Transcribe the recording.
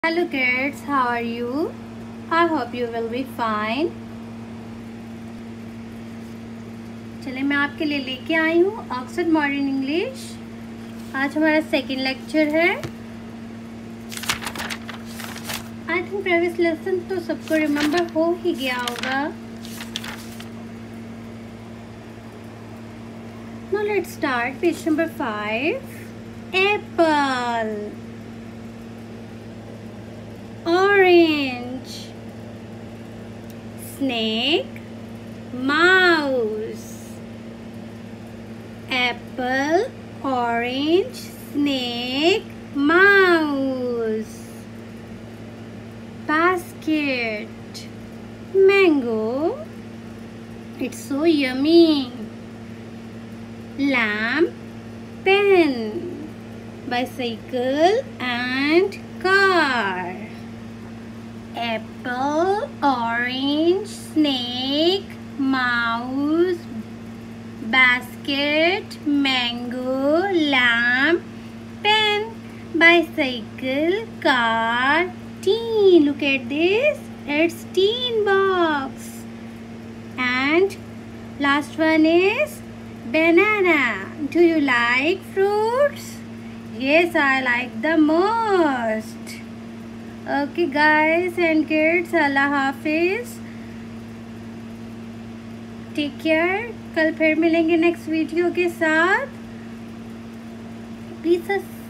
Hello kids, how are you? I hope you will be fine. चलिए मैं आपके लिए लेके आई हूँ ऑक्सफोर्ड मॉडर्न इंग्लिश। आज हमारा सेकंड लेक्चर है। आई थिंक प्रीवियस लेसन तो सबको रिमेम्बर हो ही गया होगा। Now let's start page number 5. Apple, orange, snake, mouse. Apple, orange, snake, mouse. Basket, mango, it's so yummy. Lamp, pen, bicycle and car. Apple, orange, snake, mouse, basket, mango, lamp, pen, bicycle, car, teen. Look at this, it's teen box. And last one is banana. Do you like fruits? Yes, I like the most. Okay guys and kids, Allah Hafiz. Take care. कल फिर मिलेंगे next video के साथ। Please